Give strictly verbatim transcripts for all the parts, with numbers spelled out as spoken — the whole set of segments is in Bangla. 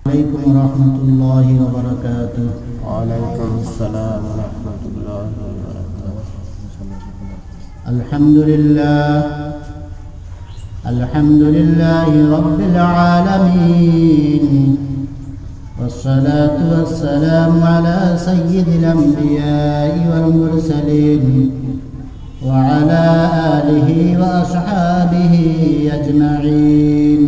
عليكم ورحمة الله وبركاته. وعليكم السلام ورحمة الله وبركاته. الحمد لله الحمد لله رب العالمين، والصلاة والسلام على سيد الأنبياء والمرسلين وعلى آله وأصحابه أجمعين.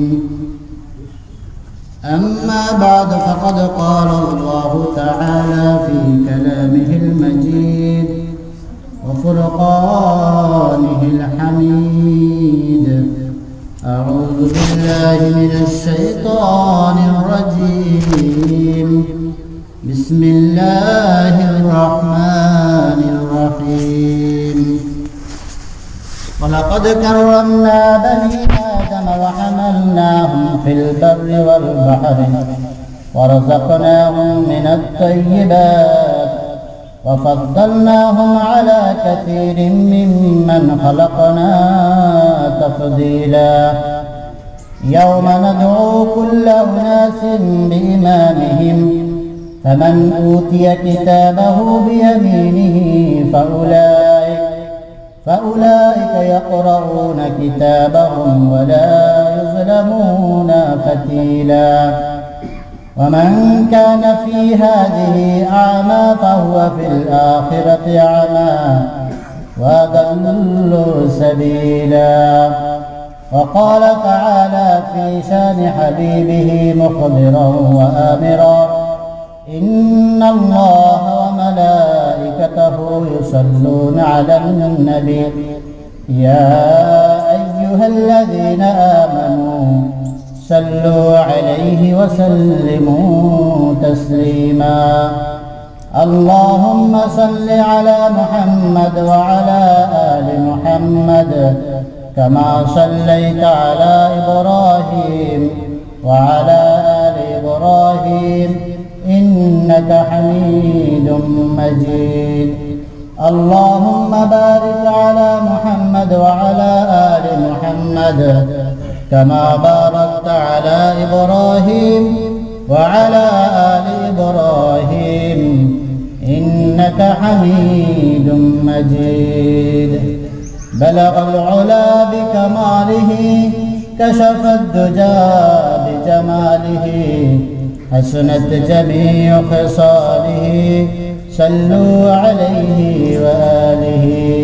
أما بعد، فقد قال الله تعالى في كلامه المجيد وفرقانه الحميد: أعوذ بالله من الشيطان الرجيم، بسم الله الرحمن الرحيم. ولقد كرمنا بني آدم وحملناهم في البر والبحر ورزقناهم من الطيبات وفضلناهم على كثير ممن خلقنا تفضيلا. يوم ندعو كل أناس بإمامهم، فمن أوتي كتابه بيمينه فأولئك فأولئك يقرؤون كتابهم ولا يظلمون فتيلا. ومن كان في هذه أعمى فهو في الآخرة أعمى وأضل سبيلا. وقال تعالى في شان حبيبه مخبرا وآمرا: إن الله وملائكته يصلون على النبي يا أيها الذين آمنوا صلوا عليه وسلموا تسليما. اللهم صل على محمد وعلى آل محمد كما صليت على إبراهيم وعلى آل إبراهيم إنك حميد مجيد. اللهم بارك على محمد وعلى آل محمد كما باركت على إبراهيم وعلى آل إبراهيم إنك حميد مجيد. بلغ العلا بكماله، كشف الدجى بجماله، حسنت جميع خصاله، صلوا عليه وآله.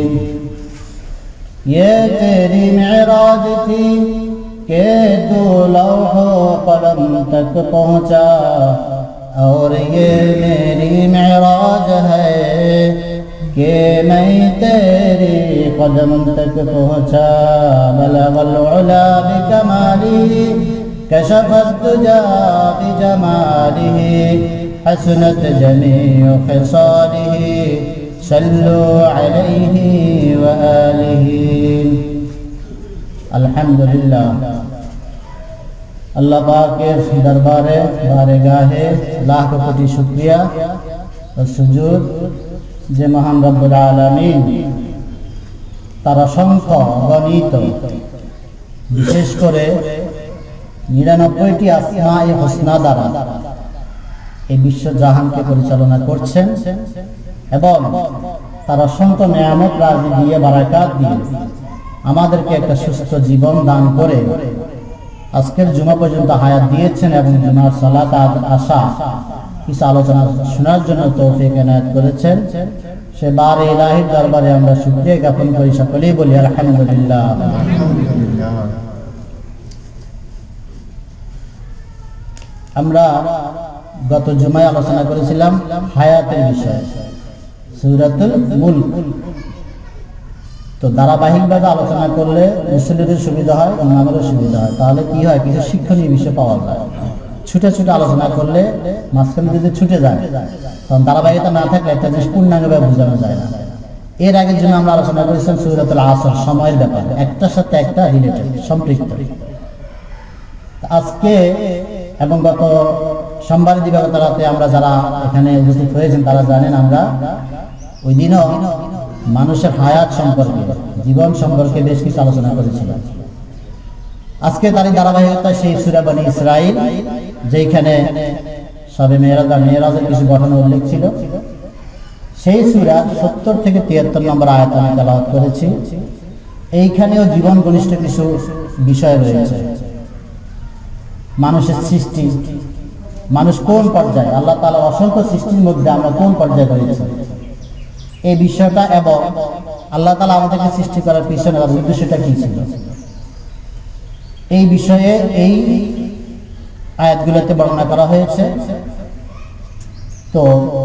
ये तेरी मेराज थी के तू लौहो कलम तक पहुँचा, और ये मेरी मेराज है कि मैं तेरी कदम तक पहुँचा। बलगल उला बिकमालिही, कशफत दुजा बिजमालिही, हसनत जमीउ खिसालिही, सल्लु अलैहि व आलिहि। अल्हम्दुलिल्लाह, अल्लाह पाक के दरबारे बारगाहे लाख कोटि शुक्रिया और सुजूद যে মহান রব্বুল আলামিন তার অসংখ্য গণিত বিশেষ করে নিরানব্বইটি আসমায়ে হোসনা দ্বারা এই বিশ্ব জাহানকে পরিচালনা করছেন এবং তার অসংখ্য নিয়ামত রাজি দিয়ে বারাকাত দিয়ে আমাদেরকে একটা সুস্থ জীবন দান করে আজকের জুমা পর্যন্ত হায়াত দিয়েছেন এবং জুমার সালাত আসা কিছু আলোচনা শোনার জন্য তৌফিক এনায়েত করেছেন। সে বারে ইলাহির দরবারে আমরা শুকরিয়া জ্ঞাপন করি, সকলেই বলি আলহামদুলিল্লাহ। আমরা গত জুমায় আলোচনা করেছিলাম হায়াতের বিষয়ে, সূরাতুল মুলক। তো ধারাবাহিকভাবে আলোচনা করলে মুসলিমদের সুবিধা হয় এবং আমারও সুবিধা হয়। তাহলে কি হয়, কিছু শিক্ষণীয় বিষয় পাওয়া যায়। ছুটে ছুটে আলোচনা করলে মাঝখানে যদি ছুটে যায় তখন ধারাবাহিকতা না থাকলে একটা জিনিস পূর্ণাঙ্গভাবে বোঝানো যায় না। এর আগের জন্য আমরা আলোচনা করেছিলাম সূরাতুল আসর, সময়ের ব্যাপারে, একটার সাথে একটা রিলেটেড, সম্পৃক্ত। আজকে এবং গত সোমবার দিবাগত রাতে আমরা যারা এখানে উপস্থিত হয়েছেন তারা জানেন আমরা ওই দিনও মানুষের হায়াত সম্পর্কে, জীবন সম্পর্কে বেশ কিছু আলোচনা করেছিলাম। আজকে তারই ধারাবাহিকতা সেই সূরা বনী ইসরাঈল, যেখানে সবে মেরাজ আর মেরাজের কিছু ঘটনা উল্লেখ ছিল। সেই সূরা সত্তর থেকে তিয়াত্তর নম্বর আয়াত আমি তেলাওয়াত করেছি। এইখানেও জীবন ঘনিষ্ঠ কিছু বিষয় রয়েছে। মানুষের সৃষ্টি, মানুষ কোন পর্যায়ে, আল্লাহ তাআলার অসংখ্য সৃষ্টির মধ্যে আমরা কোন পর্যায়ে রয়েছি, এই বিষয়টা এবং আল্লাহ তাআলা আমাদেরকে সৃষ্টি করার পিছনে তার উদ্দেশ্যটা কি ছিল, এই বিষয়ে এই আয়াতগুলোতে বর্ণনা করা হয়েছে। তো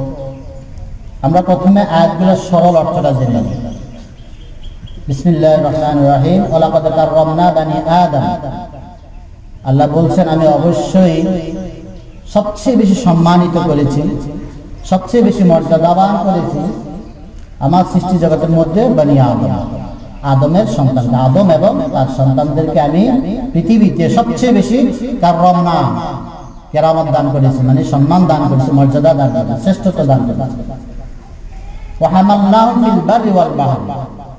আমরা প্রথমে আয়াতগুলোর সরল অর্থটা জেনে নিই। বিসমিল্লাহির রহমানির রহিম। ওয়ালাকাদ কাররামনা বানি আদম। আল্লাহ বলছেন, আমি অবশ্যই সবচেয়ে বেশি সম্মানিত করেছি, সবচেয়ে বেশি মর্যাদাবান করেছি আমার সৃষ্টি জগতের মধ্যে বনি আদম, আদমের সন্তান আদম এবং তার সন্তানদেরকে আমি পৃথিবীতে সবচেয়ে বেশি কাররামনা, কেরামত দান করেছি, মানে সম্মান দান করেছি, মর্যাদা দান করেছি, শ্রেষ্ঠত্ব দান করেছি। ওয়া হামালনাহুম ফিল বাররি ওয়াল বাহরি।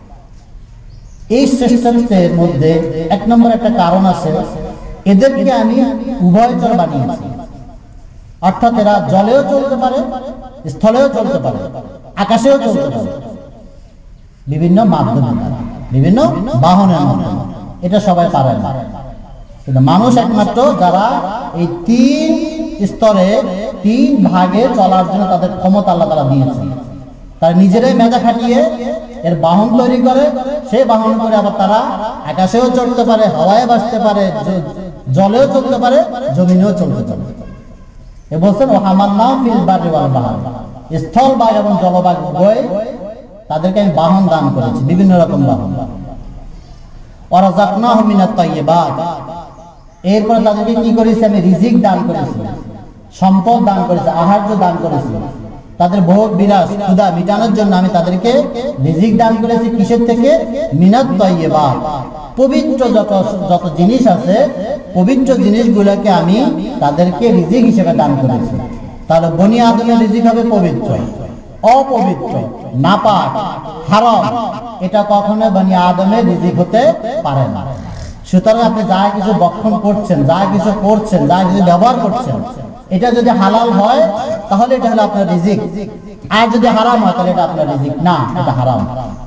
এই শ্রেষ্ঠত্বের মধ্যে এক নম্বর একটা কারণ আছে, এদেরকে আমি উভয়চর বানিয়েছি, অর্থাৎ এরা জলেও চলতে পারে, স্থলেও চলতে পারে, আকাশেও চলতে পারে, বিভিন্ন মাধ্যমে, বিভিন্ন বাহনের মাধ্যমে। এটা সবাই পারে না, কিন্তু মানুষ একমাত্র যারা এই তিন স্তরে তিন ভাগে চলার জন্য তাদের ক্ষমতা আল্লাহ তাআলা দিয়েছেন। তারা নিজেরাই মেধা খাটিয়ে এর বাহন তৈরি করে, সেই বাহন করে আবার তারা আকাশেও চলতে পারে, হাওয়ায় ভাসতে পারে, জলেও চলতে পারে, জমিনেও চলতে পারে। এ বলছেন ওয়া হামালনাহুম ফিল বাররি ওয়াল বাহরি, স্থল বায়ু এবং জলবায়ু উভয় তাদেরকে আমি বাহন দান করেছি, বিভিন্ন রকম বাহন। ওয়া রাযাকনাহুম মিনাত তাইয়্যিবাত। এরপর তাদেরকে কি করেছি, আমি রিজিক দান করেছি, সম্পদ দান করেছি, আহার্য দান করেছি। তাদের ভোগ বিলাস ক্ষুধা মিটানোর জন্য আমি তাদেরকে রিজিক দান করেছি। কিসের থেকে? মিনাত তাইয়্যিবাত, পবিত্র যত যত জিনিস আছে, পবিত্র জিনিসগুলোকে আমি তাদেরকে রিজিক হিসেবে দান করেছি। তাহলে বনি আদমের রিজিক হবে পবিত্র, অপবিত্র, নাপাক, হারাম, এটা কখনো বনি আদমের রিজিক হতে পারে না। সুতরাং আপনি যা কিছু ভক্ষণ করছেন, যা কিছু করছেন, যা কিছু ব্যবহার করছেন, এটা যদি হালাল হয় তাহলে এটা হলো আপনার রিজিক, আর যদি হারাম হয় তাহলে এটা আপনার রিজিক না, এটা হারাম।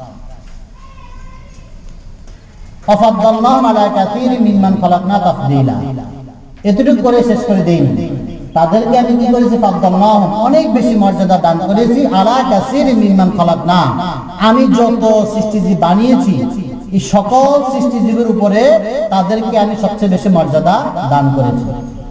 ফাফাদ্দালনাহুম আলা কাসীরিন মিম্মান খালাকনা তাফদীলা। এতটুকু করে শেষ করে দেইনি, তাদেরকে আমি কি করেছি, ফাফাদ্দালনাহুম, অনেক বেশি মর্যাদা দান করেছি, আলা কাসীরিন মিম্মান খালাকনা, আমি যত সৃষ্টিজীব বানিয়েছি এই সকল সৃষ্টিজীবের উপরে তাদেরকে আমি সবচেয়ে বেশি মর্যাদা দান করেছি।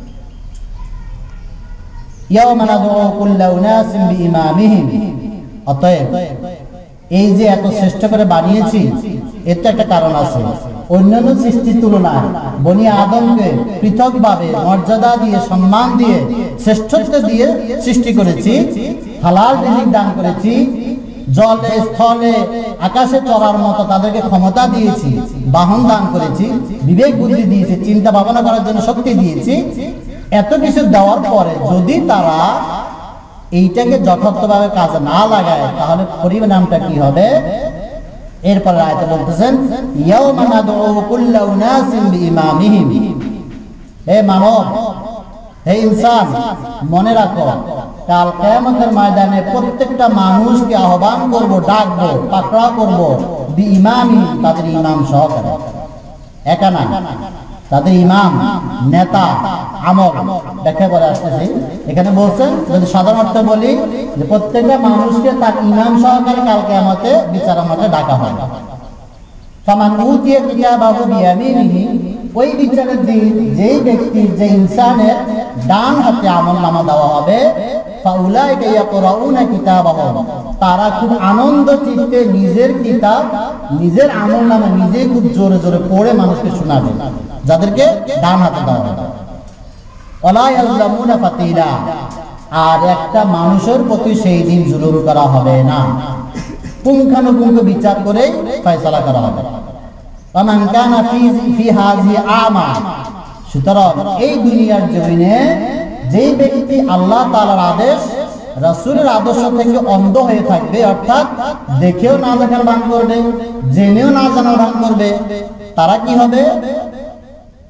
ইয়াওমা নাদউ কুল্লা উনাসিন বিইমামিহিম। অতএব এই যে এত শ্রেষ্ঠ করে বানিয়েছি, এর তো একটা কারণ আছে। অন্যান্য সৃষ্টির তুলনায় বনি আদমকে পৃথকভাবে মর্যাদা দিয়ে, সম্মান দিয়ে, শ্রেষ্ঠত্ব দিয়ে সৃষ্টি করেছি, হালাল রিজিক দান করেছি, জলে স্থলে আকাশে চড়ার মতো তাদেরকে ক্ষমতা দিয়েছি, বাহন দান করেছি, বিবেক বুদ্ধি দিয়েছি, চিন্তা ভাবনা করার জন্য শক্তি দিয়েছি। এত কিছু দেওয়ার পরে যদি তারা এইটাকে যথার্থভাবে কাজে না লাগায় তাহলে পরিণামটা কি হবে? এরপর আয়াতে বলতেছেন, ইয়াওমা নাদউ কুল্লা উনাসিন বিইমামিহিম। হে মানব, হে ইনসান, মনে রাখো কাল কিয়ামতের ময়দানে প্রত্যেকটা মানুষকে আহ্বান করব, ডাকবো, পাকড়াও করব, বিইমামিহিম, তাদের ইমাম সহকারে। একা না, তাদের ইমাম, নেতা, আমল ব্যাখ্যা করে আসতেছি। এখানে বলছেন, যদি সাধারণ অর্থে বলি, যে প্রত্যেকটা মানুষকে তার ইমাম সহকারে কাল কিয়ামতে বিচারের মাঠে ডাকা হয়। ফামান উতিয়া কিতাবাহু বিয়ামিনিহি, ওই বিচারের দিন যেই ব্যক্তি, যে ইনসানের ডান হাতে আমলনামা দেওয়া হবে, ফাউলাইকা ইয়াকরাউনা কিতাবাহুম, তারা খুব আনন্দ চিত্তে নিজের কিতাব, নিজের আমলনামা নিজেই খুব জোরে জোরে পড়ে মানুষকে শোনাবে, যাদেরকে ডান হাতে দেওয়া হবে। ওয়ালা ইয়াযলামুনা ফাতিলা, আর একটা মানুষের প্রতি সেই দিন জুলুম করা হবে না, পুঙ্খানুপুঙ্খ বিচার করে ফয়সালা করা হবে। ওয়ামান কানা ফি ফি হাযিহি আমা, সুতরাং এই দুনিয়ার জমিনে যেই ব্যক্তি আল্লাহ তাআলার আদেশ, রাসূলের আদর্শ থেকে অন্ধ হয়ে থাকবে, অর্থাৎ দেখেও না দেখার ভান করবে, জেনেও না জানার ভান করবে, তারা কি হবে? ফাসাউফা ইউহাসিবু হিসাবান ইয়াসীরা, তাদেরকে আমি হিসাব নিকাশ করে হিসাব নিকাশ করে তাদেরকে শাস্তি দেব। ওয়ামান কানা ফি হাযিহি আমা, সুতরাং এই দুনিয়ার জমিনে যেই ব্যক্তি আল্লাহ তাআলার আদেশ, রাসূলের আদর্শ থেকে অন্ধ হয়ে থাকবে, অর্থাৎ দেখেও না জানার ভান করবে, জেনেও না জানার ভান করবে, তারা কি হবে?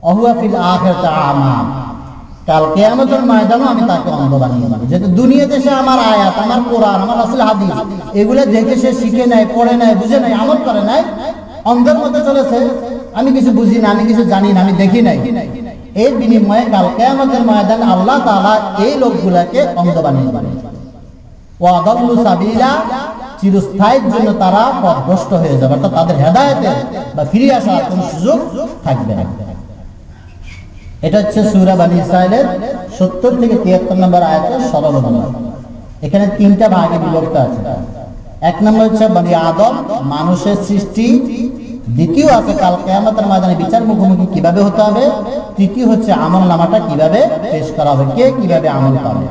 অহুয়া ফিল আখিরাতি আমা, কাল কিয়ামতের ময়দানে আমি তাকে অন্ধ বানিয়ে দেব। যেহেতু দুনিয়া দেশে আমার আয়াত, আমার কোরআন, আমার রাসূল হাদিস এগুলো দেখে সে শিখে নাই, পড়ে নাই, বুঝে নাই, আমল করে নাই, অন্ধের মধ্যে চলেছে, আমি কিছু বুঝি না, আমি কিছু জানি না, আমি দেখি নাই। এর বিনিময়ে কাল কিয়ামতের ময়দানে আল্লাহ তাআলা এই লোকগুলাকে অন্ধ বানিয়ে দেবেন। ওয়া আদাল্লু সাবিলা, চিরস্থায়ীর জন্য তারা পথভ্রষ্ট হয়ে যাবে, অর্থাৎ তাদের হেদায়েতের বা ফিরে আসার কোনো সুযোগ থাকবে না। এটা হচ্ছে সূরা বনী ইসরাঈলের সত্তর থেকে তিয়াত্তর নম্বর আয়াতের সরল অনুবাদ। এখানে তিনটা ভাগে বিভক্ত আছে। এক নম্বর হচ্ছে বনী আদম, মানুষের সৃষ্টি। দ্বিতীয় আছে কাল কিয়ামতের ময়দানে বিচার মুখোমুখি কিভাবে হতে হবে। তৃতীয় হচ্ছে আমল নামাটা কিভাবে পেশ করা হবে, কে কিভাবে আমল পাবে।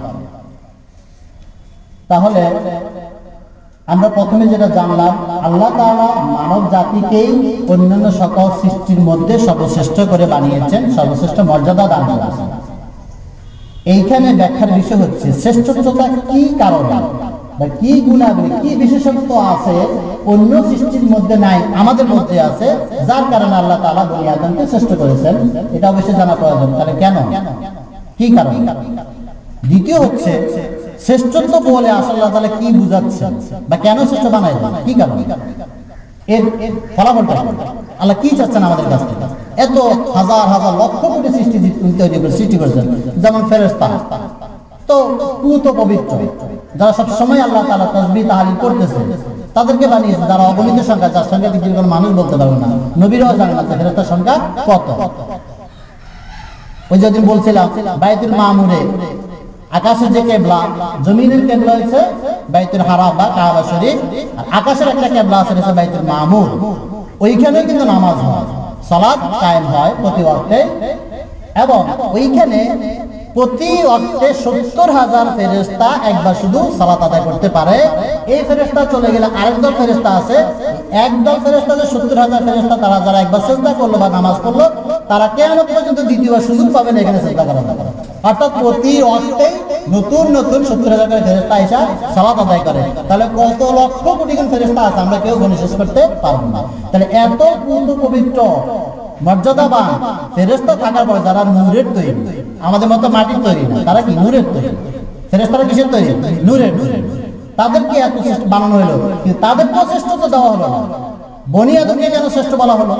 তাহলে আমরা প্রথমে যেটা জানলাম, আল্লাহ তাআলা মানব জাতিকেই অন্যান্য সকল সৃষ্টির মধ্যে সর্বশ্রেষ্ঠ করে বানিয়েছেন, সর্বশ্রেষ্ঠ মর্যাদা দান করেছেন। এইখানে ব্যাখ্যার বিষয় হচ্ছে শ্রেষ্ঠত্বটা কি কারণে বা কি গুণাবলী, কি বিশেষত্ব আছে অন্য সৃষ্টির মধ্যে নাই, আমাদের মধ্যে আছে, যার কারণে আল্লাহ তাআলা বনি আদমকে শ্রেষ্ঠ করেছেন। এটা অবশ্যই জানা প্রয়োজন। তাহলে কেন, কি কারণ? দ্বিতীয় হচ্ছে শ্রেষ্ঠত্ব বলে আসলে আল্লাহ তাআলা কি বুঝাচ্ছেন বা কেন শ্রেষ্ঠ বানাইলেন, কি কারণ, এর ফলাফলটা আল্লাহ কি চাচ্ছেন আমাদের কাছ থেকে। এত হাজার হাজার লক্ষ কোটি সৃষ্টি তৈরি করে সৃষ্টি করেছেন, যেমন ফেরেশতা তো পুত পবিত্র, যারা সব সময় আল্লাহ তাআলা তাসবিহ তাহলিল করতেছে, তাদেরকে বানিয়েছে যারা অগণিত সংখ্যা, যার সংখ্যা পৃথিবীর কোনো মানুষ বলতে পারবে না, নবীরাও জানেন না ফেরেশতার সংখ্যা কত। ওই যেদিন বলছিলাম বাইতুল মামুরে আকাশের যে কেবলা, জমিনের কেবলা হচ্ছে বাইতুল হারাম বা কাবা শরীফ, আর আকাশের একটা কেবলা আছে হচ্ছে বাইতুল মামুর। ওইখানে কিন্তু নামাজ হয়, সালাত কায়েম হয় প্রতি ওয়াক্তে, এবং ওইখানে প্রতি ওয়াক্তে সত্তর হাজার ফেরেশতা একবার শুধু সালাত আদায় করতে পারে। এই ফেরেশতা চলে গেলে আরেকদল ফেরেশতা আছে, একদল ফেরেশতা যে সত্তর হাজার ফেরেশতা, তারা যারা একবার সিজদা করলো বা নামাজ পড়লো, তারা কিয়ামত পর্যন্ত দ্বিতীয়বার সুযোগ পাবে না এখানে সিজদা করার। অর্থাৎ প্রতি ওয়াক্তে নতুন নতুন সত্তর হাজার করে ফেরেশতা এসে সালাত আদায় করে। তাহলে কত লক্ষ কোটি কোন ফেরেশতা আছে আমরা কেউ গণে শেষ করতে পারবো না। তাহলে এত পূর্ণ পবিত্র মর্যাদাবান ফেরেশতা থাকার পরে যারা নূরের তৈরি, আমাদের মতো মাটির তৈরি না, তারা কি নূরের তৈরি। ফেরেশতারা কিসের তৈরি? নূরের। তাদেরকে এত শ্রেষ্ঠ বানানো হলো, কিন্তু তাদেরকেও শ্রেষ্ঠত্ব দেওয়া হলো না। বনি আদমকে কেন শ্রেষ্ঠ বলা হলো?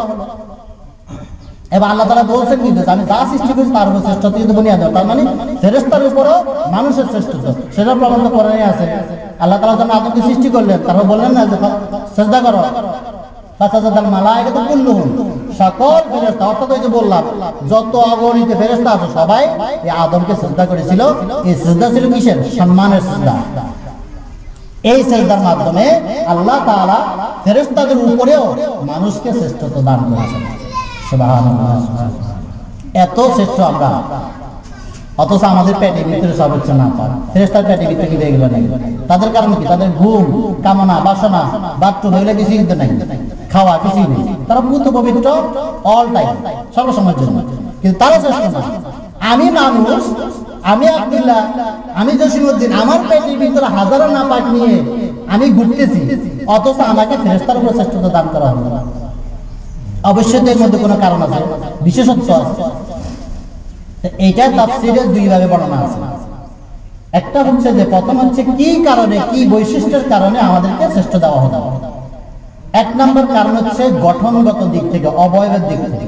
এবার আল্লাহ তাআলা বলছেন কিন্তু আমি যা সৃষ্টি করেছি তার উপর শ্রেষ্ঠত্ব কিন্তু বনি আদম, তার মানে ফেরেশতার উপরও মানুষের শ্রেষ্ঠত্ব, সেটা প্রমাণ তো কোরআনে আছে। আল্লাহ তাআলা যখন আদমকে সৃষ্টি করলেন, তারপর বললেন না যে সিজদা করো, ফাসাদাল মালায়েকাতু কুল্লুহুম, সকল ফেরেশতা, অর্থাৎ ওই যে বললাম যত অগণিত ফেরেশতা আছে সবাই এই আদমকে সিজদা করেছিল। এই সিজদা ছিল কিসের? সম্মানের সিজদা। এই সিজদার মাধ্যমে আল্লাহ তাআলা ফেরেশতাদের উপরেও মানুষকে শ্রেষ্ঠত্ব দান করেছেন। সুবহানাল্লাহ, এত শ্রেষ্ঠ আমরা, অথচ আমাদের পেটের ভিতরে সব হচ্ছে না। ফেরেশতার পেটের ভিতরে কি রয়ে গেল নাই? তাদের কারণ কি? তাদের ঘুম, কামনা, বাসনা, বাথরুম এগুলো কিছুই কিন্তু নাই, খাওয়া কিছুই নেই। তারা পুত পবিত্র অল টাইম, সর্বসময়ের জন্য, কিন্তু তারা শ্রেষ্ঠ না। আমি মানুষ, আমি আব্দুল্লাহ, আমি জসিমউদ্দিন, আমার পেটের ভিতরে হাজারো নাপাক নিয়ে আমি ঘুরতেছি, অথচ আমাকে ফেরেশতার উপর শ্রেষ্ঠত্ব দান করা হলো না। অবশ্যই এর মধ্যে কোনো কারণ আছে, বিশেষত্ব আছে। এইটা তাফসীরে দুই ভাবে বর্ণনা আছে। একটা হচ্ছে যে প্রথম হচ্ছে কি কারণে, কি বৈশিষ্ট্যের কারণে আমাদেরকে শ্রেষ্ঠ দেওয়া হলো। এক নম্বর কারণ হচ্ছে গঠনগত দিক থেকে, অবয়বের দিক থেকে।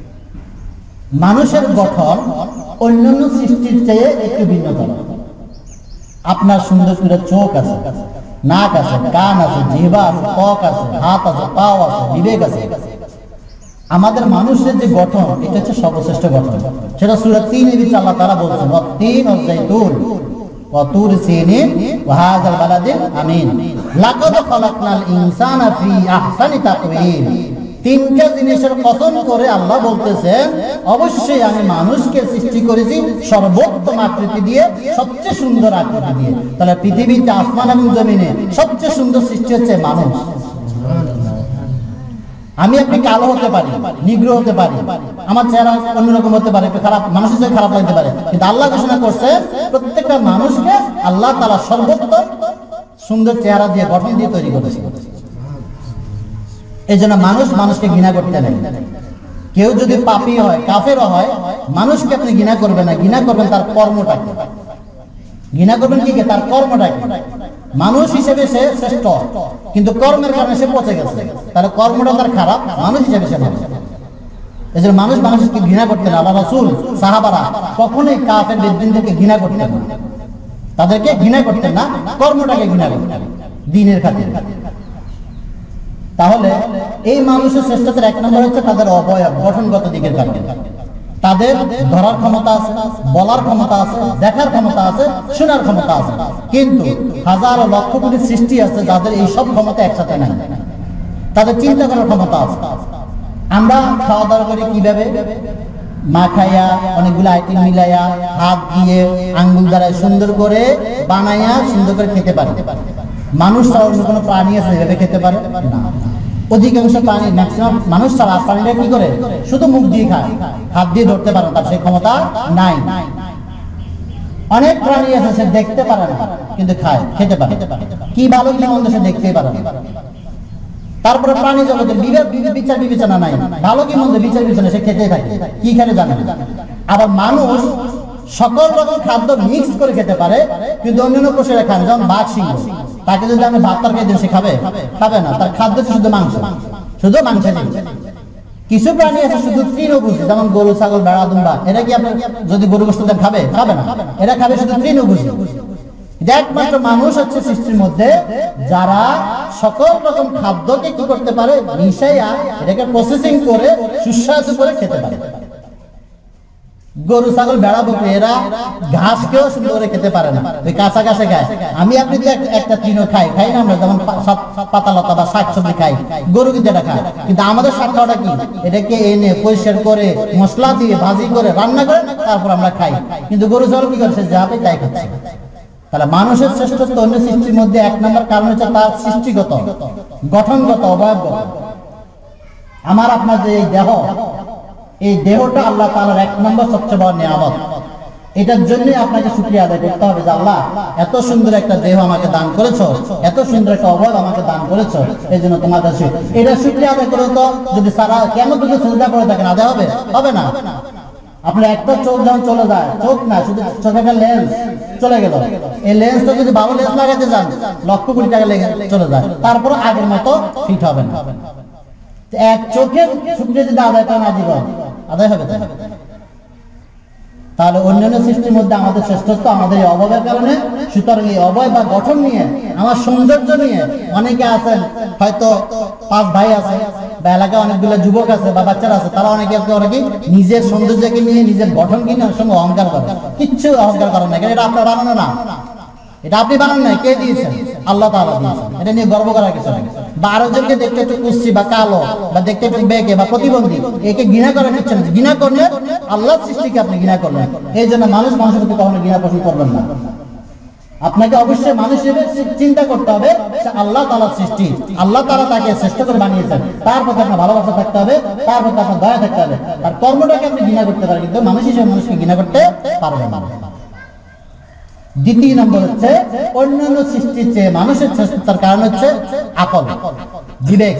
মানুষের গঠন অন্যান্য সৃষ্টির চেয়ে একটু ভিন্নতর। আপনার সুন্দর সুন্দর চোখ আছে, নাক আছে, কান আছে, জিহ্বা আছে, ত্বক আছে, হাত আছে, পাও আছে, বিবেক আছে। আমাদের মানুষের যে গঠন, এটা হচ্ছে সর্বশ্রেষ্ঠ গঠন। সেটা সূরা তিন এর ভিতরে আল্লাহ তাআলা বলছেন, ওয়াত-তিন ওয়াজ-যাইতুন ওয়া তুর সিনিন ওয়া হাযাল বালাদিল আমিন লাকাদ খালাকনাল ইনসানা ফি আহসানি তাকওয়িম। তিনটা জিনিসের কসম করে আল্লাহ বলতেছেন, অবশ্যই আমি মানুষকে সৃষ্টি করেছি সর্বোত্তম আকৃতি দিয়ে, সবচেয়ে সুন্দর আকৃতি দিয়ে। তাহলে পৃথিবীতে, আসমান এবং জমিনে সবচেয়ে সুন্দর সৃষ্টি হচ্ছে মানুষ। আমি আপনি কালো হতে পারি, নিগ্রো হতে পারি, আমার চেহারা অন্যরকম হতে পারে, একটু খারাপ, মানুষের চেয়ে খারাপ লাগতে পারে, কিন্তু আল্লাহ ঘোষণা করছে প্রত্যেকটা মানুষকে আল্লাহ তাআলা সর্বোত্তম সুন্দর চেহারা দিয়ে, গঠন দিয়ে তৈরি করেছে। এই জন্য মানুষ মানুষকে ঘৃণা করতে নেই। কেউ যদি পাপী হয়, কাফেরও হয়, মানুষকে আপনি ঘৃণা করবেন না, ঘৃণা করবেন তার কর্মটাকে। ঘৃণা করবেন কি তার কর্মটাকে। মানুষ হিসেবে সে শ্রেষ্ঠ, কিন্তু কর্মের কারণে সে পচে গেছে, তাহলে কর্মটা তার খারাপ, মানুষ হিসেবে সে ভালো। এজন্য মানুষ মানুষকে ঘৃণা করতেন না। আল্লাহ রাসূল, সাহাবারা কখনোই কাফের বেদিনদেরকে ঘৃণা করতেন না, তাদেরকে ঘৃণা করতেন না, কর্মটাকে ঘৃণা করতেন দ্বীনের খাতিরে। তাহলে এই মানুষের শ্রেষ্ঠতার এক নম্বর হচ্ছে তাদের অবয়ব, গঠনগত দিকের কারণে। তাদের ধরার ক্ষমতা আছে, বলার ক্ষমতা আছে, দেখার ক্ষমতা আছে, শোনার ক্ষমতা আছে। কিন্তু হাজার লক্ষ কোটি সৃষ্টি আছে যাদের এই সব ক্ষমতা একসাথে নাই। তাদের চিন্তা করার ক্ষমতা আছে। আমরা খাওয়া দাওয়া করি কিভাবে? মা খাইয়া, অনেকগুলো আইটেম মিলাইয়া, হাত দিয়ে আঙ্গুল দ্বারা সুন্দর করে বানাইয়া সুন্দর করে খেতে পারে। মানুষ ছাড়া অন্য কোনো প্রাণী আছে এভাবে খেতে পারে না। অধিকাংশ প্রাণী, ম্যাক্সিমাম মানুষ ছাড়া প্রাণীরা কি করে? শুধু মুখ দিয়ে খায়, হাত দিয়ে ধরতে পারে, তার সেই ক্ষমতা নাই। অনেক প্রাণী আছে সে দেখতে পারে না কিন্তু খায়, খেতে পারে। কি ভালো কি মন্দ সে দেখতেই পারে না। তারপরে প্রাণী জগতের বিবেক বিচার বিবেচনা নাই, ভালো কি মন্দ বিচার বিবেচনা সে খেতেই থাকে, কি খেলে জানে না। আবার মানুষ সকল রকম খাদ্য মিক্স করে খেতে পারে, কিন্তু অন্যান্য পশুরা খায় না। যেমন বাঘ, সিংহ, তাকে যদি আমি ভাত তরকারি দিই সে খাবে? খাবে না। তার খাদ্য শুধু মাংস, শুধু মাংস নেই। কিছু প্রাণী আছে শুধু তৃণভোজী, যেমন গরু, ছাগল, ভেড়া, দুম্বা। এরা কি আপনার যদি গরু গোশত দেন খাবে? খাবে না। এরা খাবে শুধু তৃণভোজী। একমাত্র মানুষ হচ্ছে সৃষ্টির মধ্যে যারা সকল রকম খাদ্যকে কি করতে পারে? মিশাইয়া এটাকে প্রসেসিং করে সুস্বাদু করে খেতে পারে। গরু, ছাগল, ভেড়া, বকরি এরা ঘাস কেউ সুন্দর করে খেতে পারে না, ওই কাঁচা ঘাসে খায়। আমি আপনি তো একটা তৃণ খাই খাই না আমরা, যেমন পাতা লতা বা শাক সবজি খাই, গরু কিন্তু এটা খায়। কিন্তু আমাদের শাক খাওয়াটা কি? এটাকে এনে পরিষ্কার করে মশলা দিয়ে ভাজি করে রান্না করে তারপর আমরা খাই। কিন্তু গরু, ছাগল কি করে? সে যা পায় তাই খাচ্ছে। তাহলে মানুষের শ্রেষ্ঠত্ব অন্য সৃষ্টির মধ্যে এক নম্বর কারণ হচ্ছে তার সৃষ্টিগত, গঠনগত, অবয়বগত। আমার আপনার যে এই দেহ, এই দেহটা আল্লাহ তাআলার এক নম্বর সবচেয়ে বড় নিয়ামত। এটার জন্য আপনাকে শুকরিয়া আদায় করতে হবে যে আল্লাহ এত সুন্দর একটা দেহ আমাকে দান করেছো, এত সুন্দর একটা অবয়ব আমাকে দান করেছো, এই জন্য তোমার কাছে এটা শুকরিয়া আদায় করে। তো যদি সারা কেমন যদি চিন্তা করে থাকেন আদায় হবে? হবে না। আপনার একটা চোখ যখন চলে যায়, চোখ না শুধু চোখে একটা লেন্স চলে গেল, এই লেন্সটা যদি ভালো লেন্স লাগাতে যান লক্ষ কোটি টাকা লেগে চলে যায়, তারপর আগের মতো ফিট হবে না। এক চোখের শুকরিয়া যদি আদায় করেন আজীবন আদায় হবে। তাহলে অন্যান্য সৃষ্টির মধ্যে আমাদের শ্রেষ্ঠত্ব আমাদের এই অবয়বের কারণে। সুতরাং এই অবয়ব বা গঠন নিয়ে, আমার সৌন্দর্য নিয়ে অনেকে আছেন, হয়তো পাঁচ ভাই আছে বা এলাকায় অনেকগুলো যুবক আছে বা বাচ্চারা আছে, তারা অনেকে অনেকে নিজের সৌন্দর্যকে নিয়ে, নিজের গঠনকে নিয়ে অনেক সময় অহংকার করে। কিচ্ছু অহংকার করেন না, এটা আপনার বানানো না, এটা আপনি বানান নাই, কে দিয়েছেন? আল্লাহ তাআলা দিয়েছেন। এটা নিয়ে গর্ব করার কিছু নেই। বা আরেকজনকে দেখতে একটু কুচ্ছি বা কালো বা দেখতে একটু বেঁকে বা প্রতিবন্ধী, একে ঘৃণা করার কিছু নেই। ঘৃণা করলে আল্লাহর সৃষ্টিকে আপনি ঘৃণা করলেন। এই জন্য মানুষ মানুষের প্রতি কখনো ঘৃণা পোষণ করবেন না। আপনাকে অবশ্যই মানুষ হিসেবে চিন্তা করতে হবে আল্লাহ তাআলার সৃষ্টি, আল্লাহ তাআলা তাকে শ্রেষ্ঠ করে বানিয়েছেন, তার প্রতি আপনার ভালোবাসা থাকতে হবে, তার প্রতি আপনার দয়া থাকতে হবে। আর কর্মটাকে আপনি ঘৃণা করতে পারেন, কিন্তু মানুষ হিসেবে মানুষকে ঘৃণা করতে পারবেন না। দ্বিতীয় নম্বর হচ্ছে অন্যান্য সৃষ্টির চেয়ে মানুষের শ্রেষ্ঠতার কারণ হচ্ছে আকল, বিবেক।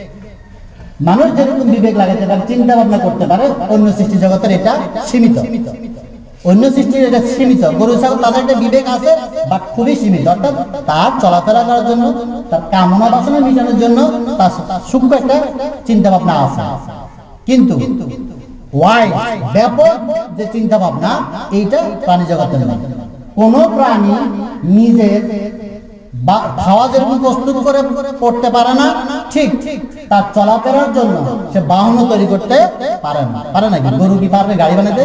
মানুষ যেরকম বিবেক লাগাতে পারে, চিন্তা ভাবনা করতে পারে, অন্য সৃষ্টি জগতের এটা সীমিত। অন্য সৃষ্টির এটা সীমিত। গরু, ছাগল তাদের একটা বিবেক আছে, বাট খুবই সীমিত। অর্থাৎ তার চলাফেরা করার জন্য, তার কামনা বাসনা মেটানোর জন্য তার সূক্ষ্ম একটা চিন্তা ভাবনা আছে। কিন্তু ওয়াইড ব্যাপক যে চিন্তা ভাবনা, এইটা প্রাণী জগতের নেই। কোন প্রাণী নিজের খাওয়া যেরকম প্রস্তুত করে করতে পারে না, ঠিক তার চলাফেরার জন্য সে বাহন তৈরি করতে পারে না। পারে নাকি? গরু কি পারবে গাড়ি বানাতে?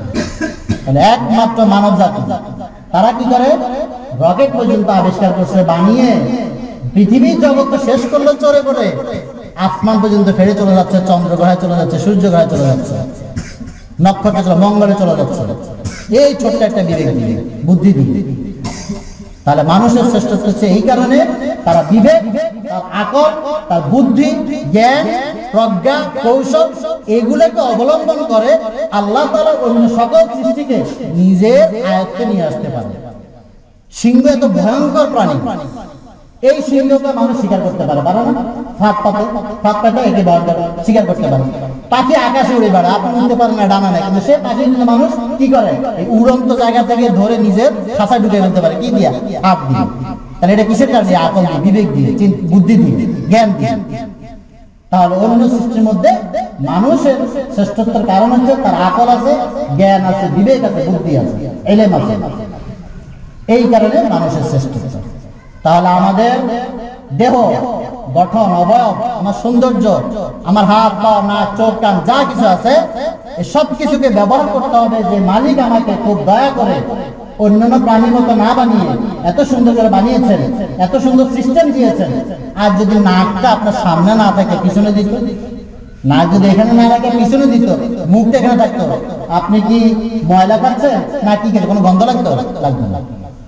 একমাত্র মানব জাতি, তারা কি করে? রকেট পর্যন্ত আবিষ্কার করছে, বানিয়ে পৃথিবীর জগৎ শেষ করলো চড়ে করে, আসমান পর্যন্ত ফেরে চলে যাচ্ছে, চন্দ্র গ্রহে চলে যাচ্ছে, সূর্য গ্রহে চলে যাচ্ছে, নক্ষত্র চলে, মঙ্গলে চলে যাচ্ছে, এই ছোট্ট একটা বিবেক দিয়ে, বুদ্ধি দিয়ে। তাহলে মানুষের শ্রেষ্ঠত্ব হচ্ছে এই কারণে তারা বিবেক, তার আকল, তার বুদ্ধি, জ্ঞান, প্রজ্ঞা, কৌশল এগুলোকে অবলম্বন করে আল্লাহ তাআলা অন্য সকল সৃষ্টিকে নিজের আয়ত্তে নিয়ে আসতে পারে। সিংহ এত ভয়ঙ্কর প্রাণী, এই সিংহকে মানুষ শিকার করতে পারে পারে না? ফাঁদ পাতে ফাঁদ পাতে একে ভয়ঙ্কর শিকার করতে পারে। পাখি আকাশে উড়ে বেড়ায়, আপনি উঠতে পারেন না, ডানা নেই, কিন্তু সে পাখি মানুষ কি করে, এই উড়ন্ত জায়গা থেকে ধরে নিজের খাঁচায় ঢুকে ফেলতে পারে, কি দিয়া, হাত দিয়ে। তাহলে এটা কিসের কারণে? আকল দিয়ে, বিবেক দিয়ে, বুদ্ধি দিয়ে, জ্ঞান দিয়ে। তাহলে অন্য সৃষ্টির মধ্যে মানুষের শ্রেষ্ঠত্বের কারণ হচ্ছে তার আকল আছে, জ্ঞান আছে, বিবেক আছে, বুদ্ধি আছে, ইলম আছে, এই কারণে মানুষের শ্রেষ্ঠত্ব। তাহলে আমাদের দেহ গঠন, অবয়ব, আমার সৌন্দর্য, আমার হাত পা নাক চোখ কান যা কিছু আছে, এই সব কিছুকে ব্যবহার করতে হবে যে মালিক আমাকে খুব দয়া করে অন্যান্য প্রাণীর মতো না বানিয়ে এত সুন্দর করে বানিয়েছেন, এত সুন্দর সিস্টেম দিয়েছেন। আর যদি নাকটা আপনার সামনে না থাকে, পিছনে দিত, নাক যদি এখানে না থাকে পিছনে দিত, মুখটা এখানে থাকতো, আপনি কি ময়লা খাচ্ছেন না কি খেতে কোনো গন্ধ লাগতো? লাগবে না।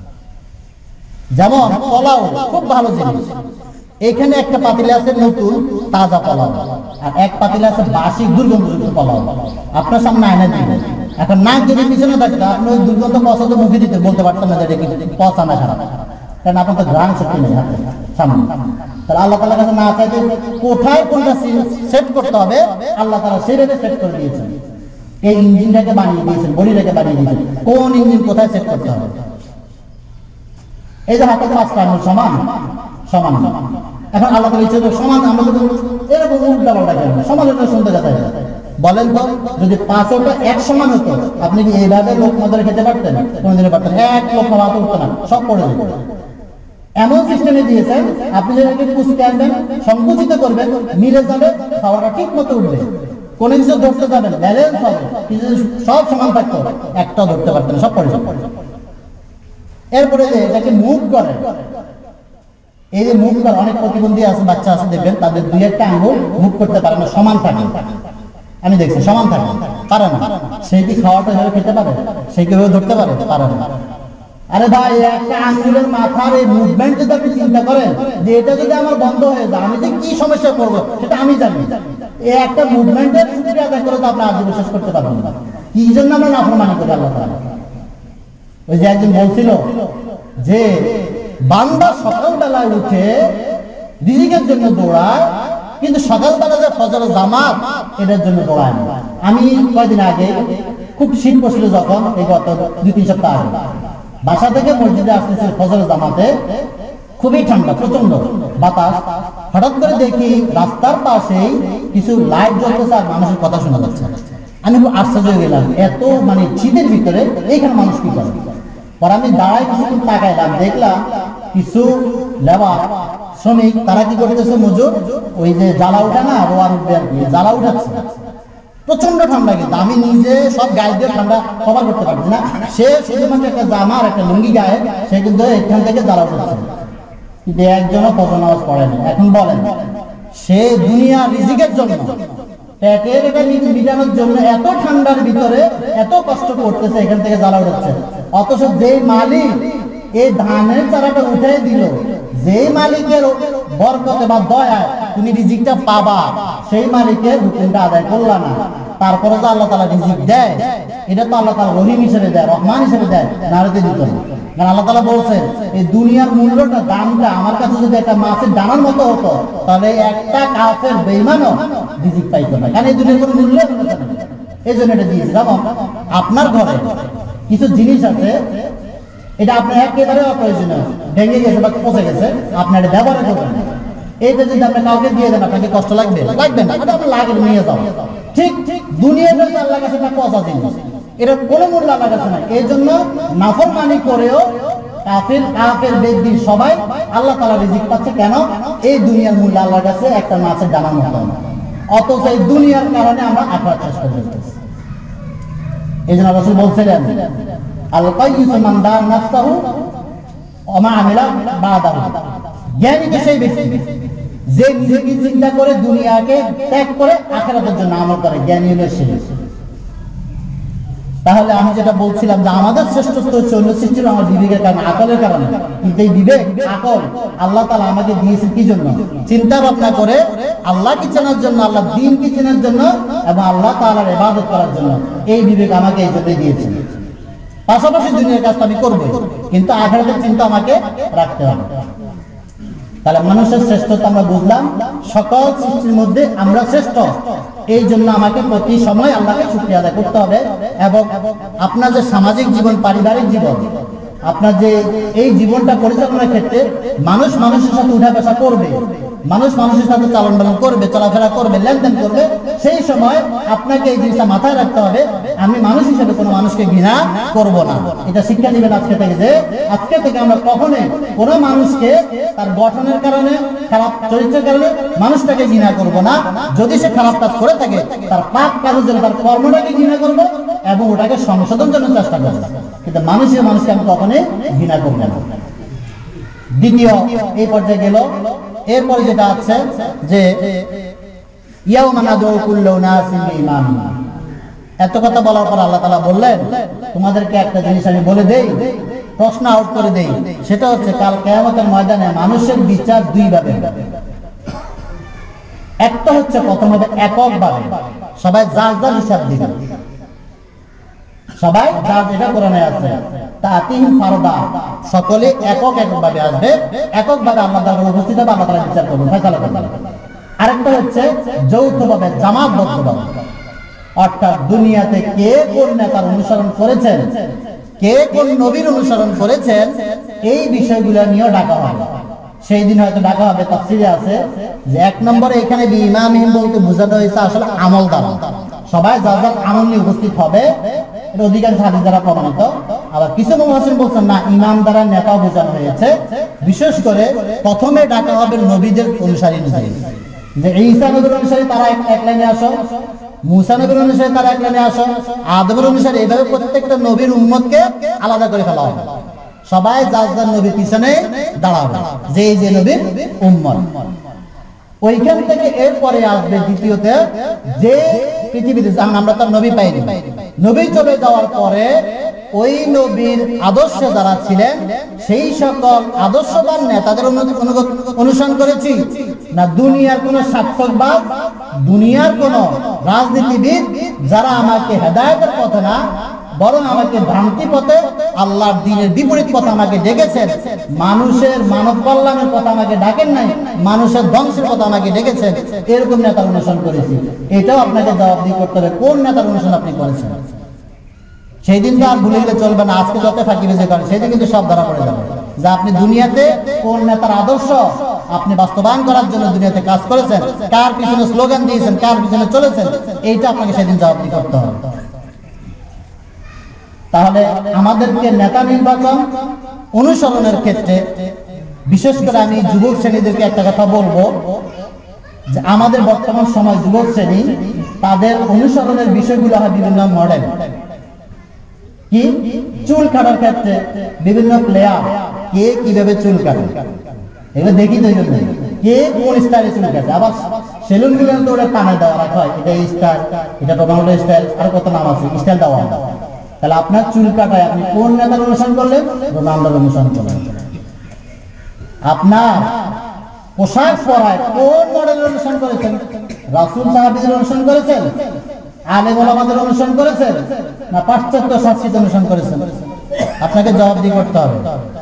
যেমন পোলাও খুব ভালো জিনিস, এখানে একটা পাতিলে আছে নতুন তাজা পোলাও, আর এক পাতিলে আছে বাসি দুর্গন্ধযুক্ত পোলাও, আপনার সামনে আয়না দিবেন। এখন নাক যদি পিছনে থাকতো, আপনি ওই দুর্গন্ধ পছন্দ মুখে দিতে বলতে পারতেন না যে এটা কিন্তু পচা না খারাপ, কারণ আপনার তো ঘ্রাণ শক্তি নেই হাতে সামনে। তাহলে আল্লাহ তাআলার কাছে না চাইতে কোথায় কোনটা সেট করতে হবে, আল্লাহ তাআলা সেটাকে সেট করে দিয়েছেন। এই ইঞ্জিনটাকে বানিয়ে দিয়েছেন, বডিটাকে বানিয়ে দিয়েছেন, কোন ইঞ্জিন কোথায় সেট করতে হবে। এই যে হাতের পাঁচটা আঙুল সমান সমান, এখন আল্লাহ তাআলা ইচ্ছে সমান, আমরা যদি এরকম উল্টা পাল্টা করি, সমাজের সুন্দর কথা বলেন তো, যদি পাঁচটা এক সমান হতো, আপনি কি এইভাবে লোকমা ধরে খেতে পারতেন? কোনদিনই পারতেন? এক লোকমা ভাত উঠতো না, সব পড়ে যেত। এমন সিস্টেমে দিয়েছেন, আপনি যেটাকে কুচকে আনবেন, সংকুচিত করবেন, মিলে যাবে, খাওয়াটা ঠিক মতো উঠবে, কোনো কিছু ধরতে যাবেন, ব্যালেন্স হবে। কিন্তু সব সমান থাকতো, একটাও ধরতে পারতেন, সব পড়ে যাবে। এরপরে যে এটাকে মুভ করে, এই যে মুভ করে, অনেক প্রতিবন্ধী আছে, বাচ্চা আছে, দেখবেন তাদের দুই একটা আঙ্গুল মুভ করতে পারে না, সমান থাকে। আমি দেখছি সমান থাকে, পারে না। সে কি খাওয়াটা ধরে খেতে পারে? সে কি ধরতে পারে? পারে না। আরে ভাই, একটা আঙ্গুলের মাথার এই মুভমেন্ট যদি আপনি চিন্তা করেন যে এটা যদি আমার বন্ধ হয়ে যায়, আমি যে কি সমস্যা করবো সেটা আমি জানি। এই একটা মুভমেন্টের শুকরিয়া আদায় করে তো আপনি আজ বিশ্বাস করতে পারবেন না কি জন্য আমরা নাফরমানি করি আল্লাহ তাআলা। ওই যে একজন বলছিল যে বান্দা সকালবেলায় উঠে রিজিকের জন্য দৌড়ায়, কিন্তু সকালবেলা যে ফজর জামাত এটার জন্য দৌড়ায় না। আমি কয়েকদিন আগে খুব শীত পড়ছিল, যখন এই গত দুই তিন সপ্তাহ আগে বাসা থেকে মসজিদে আসতেছি ফজর জামাতে, খুবই ঠান্ডা, প্রচন্ড বাতাস। হঠাৎ করে দেখি রাস্তার পাশেই কিছু লাইট জ্বলতেছে আর মানুষের কথা শোনা যাচ্ছে। আমি খুব আশ্চর্য হয়ে গেলাম, এত মানে শীতের ভিতরে এইখানে মানুষ কি করে। পরে আমি দাঁড়ায় কিছুক্ষণ তাকাইলাম, দেখলাম কিছু লেবার শ্রমিক, তারা কি করতেছে, মজুর ওই যে জ্বালা উঠে না, রোয়ার উঠবে আর কি, জ্বালা উঠাচ্ছে। প্রচন্ড ঠান্ডা, কিন্তু আমি নিজে সব গায়ে দিয়ে ঠান্ডা কভার করতে পারছি না। সে শুধুমাত্র একটা জামা আর একটা লুঙ্গি গায়ে, সে কিন্তু এখান থেকে জ্বালা উঠাচ্ছে, কিন্তু একজনও ফজর নামাজ পড়ে না। এখন বলেন, সে দুনিয়া রিজিকের জন্য, পেটের এটা মিটানোর জন্য এত ঠান্ডার ভিতরে এত কষ্ট করতেছে, এখান থেকে জ্বালা উঠাচ্ছে। অথচ যে মালিক এই ধানের চারাটা উঠে দিল, যে মালিকের বরকতে বা দয়ায় তুমি রিজিকটা পাবা, সেই মালিকের হুকুমটা আদায় করলা না। তারপরে তো আল্লাহ তাআলা রিজিক দেয়, এটা তো আল্লাহ তাআলা রহিম হিসেবে দেয়, রহমান হিসেবে দেয়, নারীতে দিত না। কারণ আল্লাহ তাআলা বলছেন, এই দুনিয়ার মূল্যটা, দামটা আমার কাছে যদি একটা মাছের দানার মতো হতো, তাহলে একটা কাফের বেঈমানও রিজিক পাইতো না, কারণ এই দুনিয়ার কোনো মূল্য নেই। এই জন্য এটা দিয়েছে। যেমন আপনার ঘরে কিছু জিনিস আছে, এটা আপনার একেবারে অপ্রয়োজনীয়, ভেঙে গেছে বা পচে গেছে, আপনি এটা ব্যবহার করবেন। এইটা যদি আপনি কাউকে দিয়ে দেন, আপনাকে কষ্ট লাগবে? লাগবে না, এটা আপনার লাগে, নিয়ে যাও। ঠিক ঠিক দুনিয়াটা আল্লাহর কাছে একটা পচা জিনিস, এটা কোনো মূল্য আল্লাহর কাছে নাই। এই জন্য নাফরমানি করেও কাফির কাফের বেদিন সবাই আল্লাহ তাআলা রিজিক পাচ্ছে। কেন? এই দুনিয়ার মূল্য আল্লাহর কাছে একটা মাছের দানার মতো। অথচ এই দুনিয়ার কারণে আমরা আখেরাত শেষ করে ফেলতেছি। এই জন্য রাসূল বলছিলেন, আল কাইয়িসু মান দান নাফসাহু ওয়া মা আমিলা বাদাহু। জ্ঞানী তো সেই ব্যক্তি যে নিজেকে চিন্তা করে দুনিয়াকে ত্যাগ করে আখিরাতের জন্য আমল করে, জ্ঞানী হলো সে। তাহলে আমি যেটা বলছিলাম যে আমাদের শ্রেষ্ঠত্ব হচ্ছে অন্য সৃষ্টির আমার বিবেকের কারণে, আকলের কারণে। কিন্তু এই বিবেক আকল আল্লাহ তাআলা আমাকে দিয়েছেন কি জন্য? চিন্তা ভাবনা করে আল্লাহকে চেনার জন্য, আল্লাহ দ্বীনকে চেনার জন্য এবং আল্লাহ তাআলার ইবাদত করার জন্য। এই বিবেক আমাকে এই জন্য দিয়েছেন। পাশাপাশি দুনিয়ার কাজ আমি করবো, কিন্তু আখিরাতের চিন্তা আমাকে রাখতে হবে। তাহলে মানুষের শ্রেষ্ঠতা আমরা বুঝলাম, সকল সৃষ্টির মধ্যে আমরা শ্রেষ্ঠ। এই জন্য আমাকে প্রতি সময় আল্লাহকে শুকরিয়া আদায় করতে হবে। এবং আপনার যে সামাজিক জীবন, পারিবারিক জীবন, আপনার যে এই জীবনটা পরিচালনার ক্ষেত্রে মানুষ মানুষের সাথে উঠা বসা করবে, মানুষ মানুষের সাথে চালন বালন করবে, চলাফেরা করবে, লেনদেন করবে, সেই সময় আপনাকে এই জিনিসটা মাথায় রাখতে হবে, আমি মানুষ হিসেবে কোনো মানুষকে ঘৃণা করব না। এটা শিক্ষা দিবেন আজকে থেকে, যে আজকে থেকে আমরা কখনোই কোনো মানুষকে তার গঠনের কারণে, খারাপ চরিত্রের কারণে মানুষটাকে ঘৃণা করব না। যদি সে খারাপ কাজ করে থাকে, তার পাপ কাজের জন্য তার কর্মটাকে ঘৃণা করব এবং ওটাকে সংশোধনের জন্য চেষ্টা করব, কিন্তু মানুষের মানুষকে আমি কখনোই ঘৃণা করব না। দ্বিতীয় এই পর্যায়ে গেল। এরপরে যেটা আছে যে ইয়াউমা নাদউ কুল্লু নাসিন বিইমামিহিম। এত কথা বলার পর আল্লাহ তাআলা বললেন, তোমাদেরকে একটা জিনিস আমি বলে দেই, প্রশ্ন আউট করে দেই। সেটা হচ্ছে কাল কিয়ামতের ময়দানে মানুষের বিচার দুই ভাবে। একটা হচ্ছে প্রথম হবে এককভাবে, সবাই যার যার হিসাব দিবে, সবাই যার যেটা কোরআনে আছে, তাতিহিম ফারদা, সকলে একক এককভাবে আসবে, এককভাবে আল্লাহ তাআলা উপস্থিত হবে, আল্লাহ তাআলা বিচার করবেন, ফয়সালা করবেন। আরেকটা হচ্ছে যৌথভাবে, জামাতবদ্ধভাবে, অর্থাৎ দুনিয়াতে কে কোন নেতার অনুসরণ করেছেন, কে কোন নবীর অনুসরণ করেছেন, এই বিষয়গুলো নিয়েও ডাকা হবে। সেই দিন হয়তো ডাকা হবে, তাফসীরে আছে যে এক নম্বরে এখানে বিইমামিহিম বলতে বোঝানো হয়েছে আসলে আমল দ্বারা, সবাই যার যার আমল নিয়ে উপস্থিত হবে। এটা অধিকাংশ হাদিস দ্বারা প্রমাণিত। আবার কিছু মুফাসসির বলছেন না, ইমাম দ্বারা নেতা বোঝানো হয়েছে। বিশেষ করে প্রথমে ডাকা হবে নবীদের অনুসারী অনুযায়ী, যে ঈসা নবীর অনুসারী তারা এক লাইনে আসো, মুসা নবীর অনুসারী তারা এক লাইনে আসো, আদমের অনুসারী, এইভাবে প্রত্যেকটা নবীর উম্মতকে আলাদা করে ফেলা হবে। সবাই যার যার নবীর পিছনে দাঁড়াবে, যে এই যে নবীর উম্মত। ওইখান থেকে এরপরে আসবে দ্বিতীয়তে, যে পৃথিবীতে যেমন আমরা তার নবী পাইনি, নবী চলে যাওয়ার পরে ওই নবীর আদর্শে যারা ছিলেন সেই সকল আদর্শবান নেতাদের অনুসরণ করেছি না দুনিয়ার কোন স্বার্থকবাদ, দুনিয়ার কোন রাজনীতিবিদ যারা আমাকে হেদায়েতের পথে না বরং আমাকে ভ্রান্তি পথে, আল্লাহর দ্বীনের বিপরীত পথে আমাকে ডেকেছেন, মানুষের মানব কল্যাণের কথা আমাকে ডাকেন নাই, মানুষের ধ্বংসের কথা আমাকে ডেকেছেন, এরকম নেতার অনুসরণ করেছি। এটাও আপনাকে জবাবদিহি করতে হবে, কোন নেতার অনুসরণ আপনি করেছেন। সেই দিন তো আর ভুলে গেলে চলবে না। আজকে যত ফাঁকিবাজি করেন সেই দিন কিন্তু সব ধরা পড়ে যাবে, যে আপনি দুনিয়াতে কোন নেতার আদর্শ আপনি বাস্তবায়ন করার জন্য দুনিয়াতে কাজ করেছেন, কার পিছনে স্লোগান দিয়েছেন, কার পিছনে চলেছেন, এইটা আপনাকে সেদিন জবাবদিহি করতে হবে। তাহলে আমাদেরকে নেতা নির্বাচন অনুসরণের ক্ষেত্রে বিশেষ করে আমি যুবক শ্রেণীদেরকে একটা কথা বলবো, যে আমাদের বর্তমান সময় যুবক শ্রেণী তাদের অনুসরণের বিষয়গুলো হয় বিভিন্ন মডেল। কি চুল কাটার ক্ষেত্রে বিভিন্ন প্লেয়ার কে কিভাবে চুল কাটে এগুলো দেখি, তো কে কোন স্টাইলে চুল কাটে। আবার সেলুন গুলো তো ওটা টানে দেওয়া রাখা হয়, এটা স্টাইল, এটা রোনাল্ডো স্টাইল, আর কত নাম আছে, স্টাইল দেওয়া। তাহলে আপনার চুল কাটায় আপনি কোন নেতার অনুসরণ করলেন? রোনাল্ডোর অনুসরণ করলেন। আপনার পোশাক পরায় কোন মডেলের অনুসরণ করেছেন? রাসূল সাহাবীদের অনুসরণ করেছেন, আলেম ওলামাদের অনুসরণ করেছেন, না পাশ্চাত্য শাস্ত্রীদের অনুসরণ করেছেন? আপনাকে জবাবদিহি করতে হবে।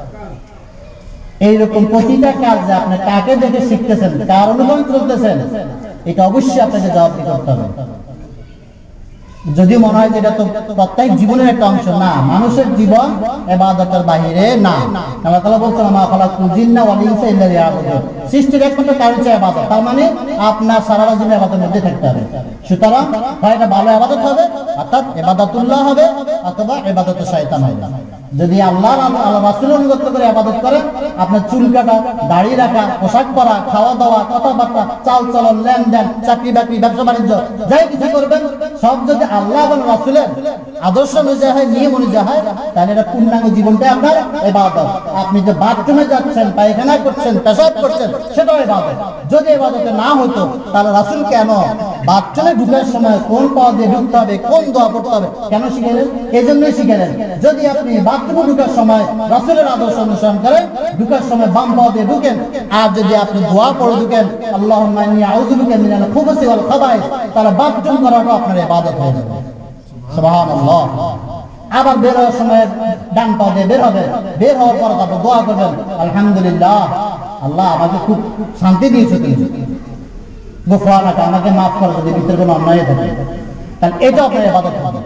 এইরকম প্রতিটা কাজ যে আপনি কাকে দেখে শিখতেছেন, কার অনুসরণ করতেছেন, এটা অবশ্যই আপনাকে জবাবদিহি করতে হবে। যদি মনে হয় যে এটা তো প্রত্যেক জীবনের একটা অংশ, না, মানুষের জীবন ইবাদতের বাইরে না। আল্লাহ তাআলা বলছেন, মা খালাকুল জিন্না ওয়াল ইনসা ইল্লা লিয়াবুদুন, সৃষ্টির একমাত্র কারণ হচ্ছে ইবাদত। তার মানে আপনার সারা জীবন ইবাদতের মধ্যে থাকতে হবে। সুতরাং হয় এটা ভালো ইবাদত হবে, অর্থাৎ ইবাদতুল্লাহ হবে, অথবা ইবাদতুশ শয়তান হবে। যদি আল্লাহ আল্লাহ রাসূলের অনুগত করে ইবাদত করেন, আপনার চুল কাটা, দাড়ি রাখা, পোশাক পরা, খাওয়া দাওয়া, কথাবার্তা, চাল চলন, লেনদেন, চাকরি বাকরি, ব্যবসা বাণিজ্য, যাই কিছু করবেন সব যদি আল্লাহ এবং রাসূলের আদর্শ অনুযায়ী হয়, নিয়ম অনুযায়ী হয়, তাহলে এটা পূর্ণাঙ্গ জীবনটাই আপনার ইবাদত। আপনি যে বাথরুমে যাচ্ছেন, পায়খানা করছেন, পেশাব করছেন, সেটাও ইবাদত। যদি ইবাদতে না হতো তাহলে রাসূল কেন বাথরুমে ঢুকার সময় কোন পা দিয়ে ঢুকতে হবে, কোন দোয়া পড়তে হবে কেন শিখালেন? এই জন্যই শিখালেন। যদি আপনি বাথরুমে ঢুকার সময় রাসূলের আদর্শ অনুসরণ করেন, ঢুকার সময় বাম পা দিয়ে ঢুকেন, আর যদি আপনি দোয়া পড়ে ঢুকেন, আল্লাহুম্মা ইন্নী আউযু বিকা মিনাল খুবুসি ওয়াল খাবাইস, তাহলে বাথরুম করাটা আপনার ইবাদত হয়ে যাবে। সুবহানাল্লাহ। আবার বের হওয়ার সময় ডান পা দিয়ে বের হবে, বের হওয়ার পর তারপর দোয়া করবেন, আলহামদুলিল্লাহ আল্লাহ আমাকে খুব শান্তি দিয়েছো তুমি, গোফরানাকা আমাকে মাফ করো যদি ভিতরে কোনো অন্যায় থাকে, তাহলে এটা আপনার ইবাদত হবে।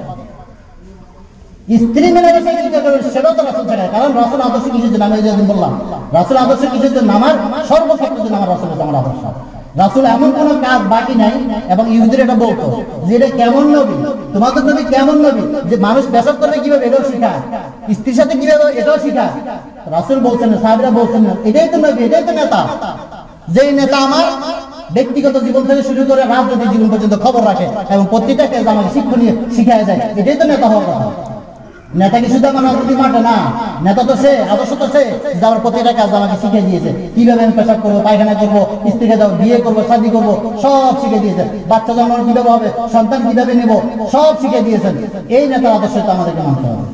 স্ত্রী মেলামেশা চিন্তা করবেন সেটাও তো রাসূল শেখায়, কারণ রাসূল আদর্শ কিসের জন্য, আমি যেদিন বললাম রাসূল আদর্শ কিসের জন্য, আমার সর্বক্ষেত্রের জন্য আমার রাসূলের আমার আদর্শ। রাসূল এমন কোন কাজ বাকি নাই, এবং ইহুদিরা এটা বলতো যে এটা কেমন নবী, তোমাদের নবী কেমন নবী যে মানুষ পেশাব করবে কিভাবে এটাও শিখায়, স্ত্রীর সাথে কিভাবে এটাও শিখায়। রাসূল বলছেন, সাহাবীরা বলছেন এটাই তো নবী, এটাই তো নেতা, যেই নেতা আমার ব্যক্তিগত জীবন থেকে শুরু করে রাজনৈতিক জীবন পর্যন্ত খবর রাখে এবং প্রত্যেকটা কাজ আমাকে শিক্ষণীয় শিখায় যায়, এটাই তো নেতা হওয়ার কথা। নেতা কি শুধু আমার রাজনীতি মাঠে না, নেতা তো সে, আদর্শ তো সে যে আমার প্রতিটা কাজ আমাকে শিখিয়ে দিয়েছে, কিভাবে আমি পেশাব করবো, পায়খানা করবো, স্ত্রীকে যাবো, বিয়ে করবো, শাদী করবো, সব শিখে দিয়েছে। বাচ্চা জন্মানো কিভাবে হবে, সন্তান কিভাবে নেবো, সব শিখে দিয়েছেন। এই নেতার আদর্শ তো আমাদেরকে মানতে হবে।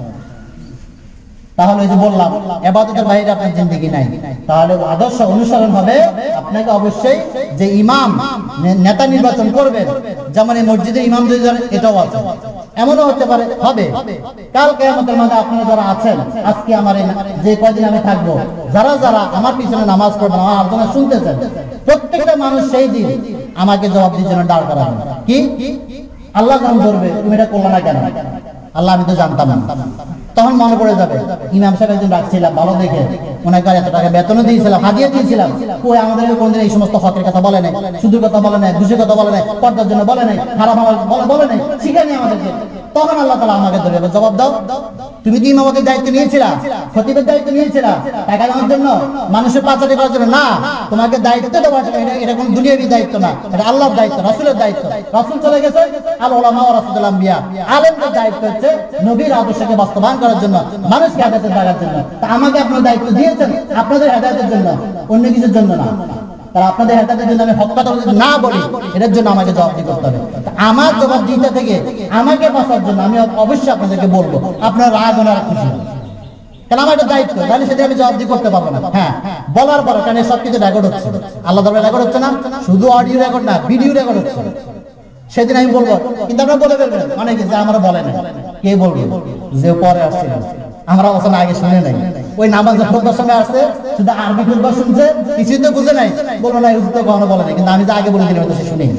তাহলে ওই যে বললাম ইবাদতের বাইরে আপনার জিন্দেগি নাই, তাহলে আদর্শ অনুসরণ হবে। আপনাকে অবশ্যই যে ইমাম নেতা নির্বাচন করবেন, যেমন এই মসজিদের ইমাম যদি জানেন, এটাও আছে। এমনও হতে পারে হবে কাল কিয়ামতের মাঠে আপনারা যারা আছেন, আজকে আমার যে কয়দিন আমি থাকবো, যারা যারা আমার পিছনে নামাজ পড়বেন, আমার আলোচনা শুনতেছেন, প্রত্যেকটা মানুষ সেই দিন আমাকে জবাবদিহির জন্য দাঁড় করাবেন। কি আল্লাহ যখন ধরবে, তুমি এটা করলে না কেন? আল্লাহ আমি তো জানতাম না। তখন মনে পড়ে যাবে ইমাম সাহেব একজন রাখছিলাম ভালো দেখে, ওনাকে এত টাকা বেতনও দিয়েছিলাম, হাদিয়া দিয়েছিলাম, কই আমাদের কোনদিন এই সমস্ত হকের কথা বলে নাই, সুদের কথা বলে নাই, ঘুষের কথা বলে নাই, পর্দার জন্য বলে নাই, খারাপ আমার বলে নাই, শিখায়নি আমাদেরকে। তখন আল্লাহ তাআলা আমাকে ধরে জবাব দাও, তুমি কি ইমামতের দায়িত্ব নিয়েছিলা, খতিবের দায়িত্ব নিয়েছিলা টাকা দেওয়ার জন্য, মানুষের পাচারি করার জন্য? না, তোমাকে দায়িত্ব দেওয়া জন্য, এটা এটা কোনো দুনিয়াবি দায়িত্ব না, এটা আল্লাহর দায়িত্ব, রাসূলের দায়িত্ব। রাসূল চলে গেছে, আল উলামা ওয়ারাসাতুল আম্বিয়া, আলেমদের দায়িত্ব হচ্ছে নবীর আদর্শকে বাস্তবায়ন করার জন্য, মানুষকে হেদায়েতে ডাকার জন্য। তা আমাকে আপনারা দায়িত্ব দিয়েছেন আপনাদের হেদায়েতের জন্য, অন্য কিছুর জন্য না। তারা আপনাদের হেদায়েতের জন্য আমি হক কথা না বলি, এটার জন্য আমাকে জবাবদিহি করতে হবে। আমার জবাবদিহিতা থেকে আমাকে বাঁচার জন্য আমি অবশ্যই আপনাদেরকে বলবো, আপনারা রাগ ওনারা খুশি হবে, কারণ আমার একটা দায়িত্ব, তাহলে সেটা আমি জবাবদিহি করতে পারবো না। হ্যাঁ, বলার পরে কারণ সবকিছু রেকর্ড হচ্ছে, আল্লাহ দরবারে রেকর্ড হচ্ছে না, শুধু অডিও রেকর্ড না, ভিডিও রেকর্ড হচ্ছে। সেদিন আমি বলবো, কিন্তু আপনারা বলে ফেলবেন অনেকে যে আমরা বলে না, কে বলবে যে পরে আসছিল, আমরা ওখানে আগে শুনে নাই, ওই নামাজের খুতবার সময় আসছে, শুধু আরবি খুতবা শুনছে, কিছুই তো বুঝে নাই, বলবো না হুজুর তো কখনো বলে নাই, কিন্তু আমি যে আগে বলে দিলাম সে শুনেই।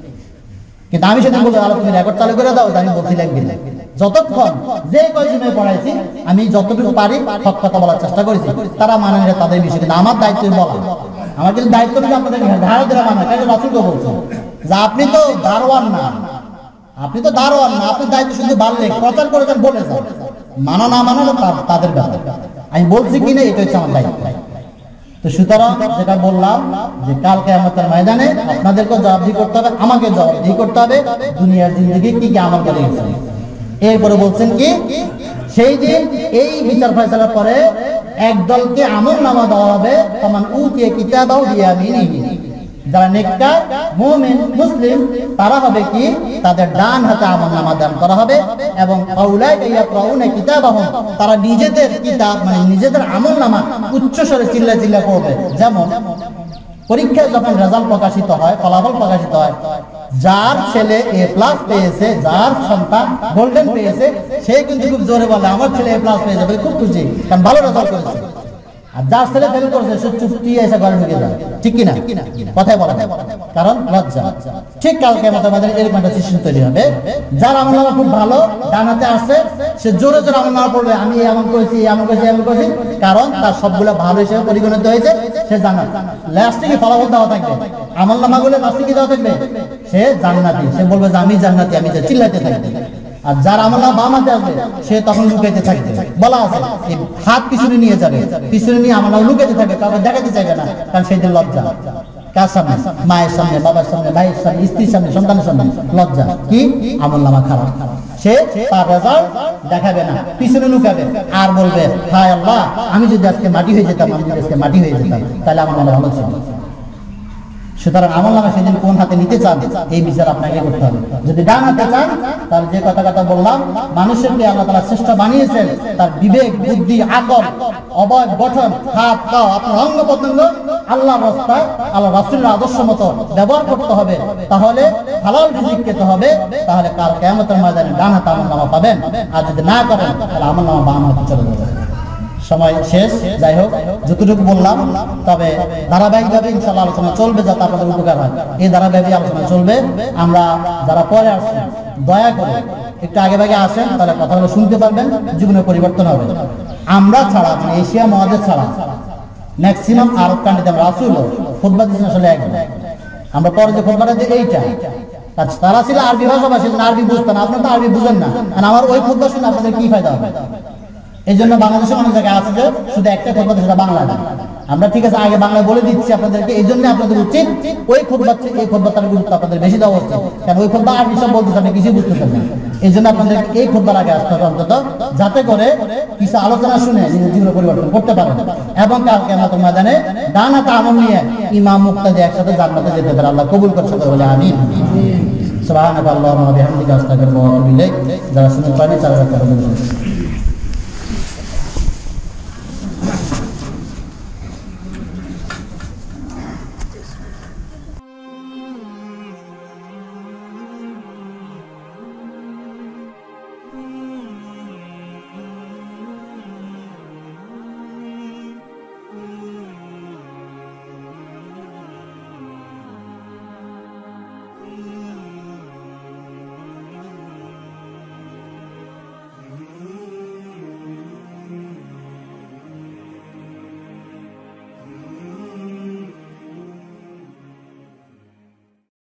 কিন্তু আমি সেদিন বলবো আল্লাহ তুমি রেকর্ড চালু করে দাও, আমি বলছি লাগবে যতক্ষণ যে কয়জনে পড়াইছি আমি যতটুকু পারি সব কথা বলার চেষ্টা করেছি, তারা মানে না তাদের বিষয়, কিন্তু আমার দায়িত্ব বলা, আমার কিন্তু দায়িত্ব কিন্তু আপনাদের ধারা দেওয়া মানে, কাজে রাসূলকে বলছে যে আপনি তো দারোয়ান না, আপনি তো দারোয়ান না, আপনার দায়িত্ব শুধু বাড়লে প্রচার করেছেন, বলেছেন, মানা না মানা তাদের ব্যাপার, আমি বলছি কিনা এটা হচ্ছে আমার দায়িত্ব। তো সুতরাং যেটা বললাম যে কাল কিয়ামতের ময়দানে আপনাদেরকে জবাবদিহি করতে হবে, আমাকে জবাবদিহি করতে হবে দুনিয়ার জিন্দেগি কি কি আমল করে গেছেন। এরপরে বলছেন কি সেই দিন এই বিচার ফয়সালার পরে একদলকে আমল নামা দেওয়া হবে, সমান উতিয়ে কিতাবাহু বিয়ামিনিহি, যারা নেককার মুমিন মুসলিম তারা হবে কি তাদের ডান হাতে আমলনামা দান করা হবে, এবং আউলাইকা ইয়াকরাউনা কিতাবাহুম, তারা নিজেদের কিতাব মানে নিজেদের আমলনামা উচ্চ স্বরে চিল্লা চিল্লা পড়বে। যেমন পরীক্ষায় যখন রেজাল্ট প্রকাশিত হয়, ফলাফল প্রকাশিত হয়, যার ছেলে এ প্লাস পেয়েছে, যার সন্তান গোল্ডেন পেয়েছে, সে কিন্তু খুব জোরে বলে আমার ছেলে এ প্লাস পেয়েছে, খুব খুশি, কারণ ভালো রেজাল্ট করেছে। আর যার ছেলে ফেল করেছে সে চুপটি এসে ঘরে ঢুকে যায়, ঠিক কিনা? কথাই বলা, কারণ লজ্জা। ঠিক কালকে আমাদের এরকম একটা সিস্টেম তৈরি হবে, যার আমলনামা খুব ভালো ডানাতে আসছে, সে জোরে জোরে আমলনামা পড়বে, আমি এমন করেছি এমন করেছি এমন করেছি, কারণ তার সবগুলো ভালো হিসেবে পরিগণিত হয়েছে, সে জান্নাত। লাস্টে কি ফলাফল দেওয়া থাকবে, আমলনামাগুলো লাস্টে কি দেওয়া থাকবে, সে জান্নাতি, সে বলবে যে আমি জান্নাতি, আমি চিল্লাতে থাকবে। আর যার আমলনামা বাম হাতে আসবে সে তখন লুকাইতে থাকবে, বলা আছে হাত পিছনে নিয়ে যাবে, পিছনে নিয়ে আমলনামা লুকাইতে থাকবে, কাউকে দেখাতে চাইবে না, কারণ সেদিন লজ্জা। কার সামনে? মায়ের সামনে, বাবার সামনে, ভাইয়ের সামনে, স্ত্রীর সামনে, সন্তানের সামনে লজ্জা। কি আমলনামা খারাপ, সে তার রেজাল্ট দেখাবে না, পিছনে লুকাবে আর বলবে হায় আল্লাহ আমি যদি আজকে মাটি হয়ে যেতাম, আমি যদি আজকে মাটি হয়ে যেতাম, তাহলে আমার মনে ভালো ছিল। সুতরাং আমলনামা সেদিন কোন হাতে নিতে চান এই বিচার আপনাকে করতে হবে। যদি ডান হাতে চান তাহলে যে কথা কথা বললাম, মানুষকে আল্লাহ তাআলা শ্রেষ্ঠ বানিয়েছেন, তার বিবেক বুদ্ধি আকল অবয়ব গঠন হাত পা আপনার অঙ্গ প্রত্যঙ্গ আল্লাহর রাস্তায় আল্লাহ রাসূলের আদর্শ মতো ব্যবহার করতে হবে, তাহলে হালাল রিজিক খেতে হবে, তাহলে কাল কিয়ামতের ময়দানে ডান হাতে আমলনামা পাবেন। আর যদি না করেন তাহলে আমলনামা বাম হাতে চলে যাবে। সময় শেষ। যাই হোক, যতটুকু বললাম, তবে ধারাবাহিকভাবে ইনশাআল্লাহ আলোচনা চলবে যাতে আপনাদের উপকার হয়। এই ধারাবাহিক আলোচনা চলবে। আমরা যারা পরে আসছি দয়া করে একটু আগে ভাগে আসেন, তাহলে কথাগুলো শুনতে পারবেন, জীবনের পরিবর্তন হবে। আমরা ছাড়া, মানে এশিয়া মহাদেশ ছাড়া ম্যাক্সিমাম আরব কান্ট্রিতে রাসূল খুতবা দিচ্ছেন আসলে একদম। আমরা পরে যে খুতবাটা দিই এইটা, আচ্ছা তারা ছিল আরবি ভাষাভাষী, আরবি বুঝতেন, আপনারা তো আরবি বুঝেন না, আর আমার ওই খুতবা শুনে আপনাদের কি ফায়দা হবে? এই জন্য বাংলাদেশে অনেক জায়গায় আছে যে শুধু একটা খুতবা, সেটা বাংলা না। আমরা ঠিক আছে আগে বাংলা বলে দিচ্ছি আপনাদেরকে, এই জন্য আপনাদের উচিত ওই খুতবা এই খুতবাটার গুরুত্ব আপনাদের বেশি দেওয়া উচিত, কারণ ওই খুতবা আরবি সব বলতেছে আপনি কিছুই বুঝতেছেন না। এই জন্য আপনাদের এই খুতবার আগে আসতে হবে অন্তত, যাতে করে কিছু আলোচনা শুনে নিজের জীবন পরিবর্তন করতে পারেন এবং কালকে আমাদের ময়দানে ডান হাতে আমল নিয়ে ইমাম মুক্তাদি একসাথে জান্নাতে যেতে পারে। আল্লাহ কবুল করছে বলে আমিন। সুবহানাল্লাহি ওয়া বিহামদিহি আস্তাগফিরুল্লাহ ওয়া আতুবু ইলাইহি। যারা শুনতে পারেন তারা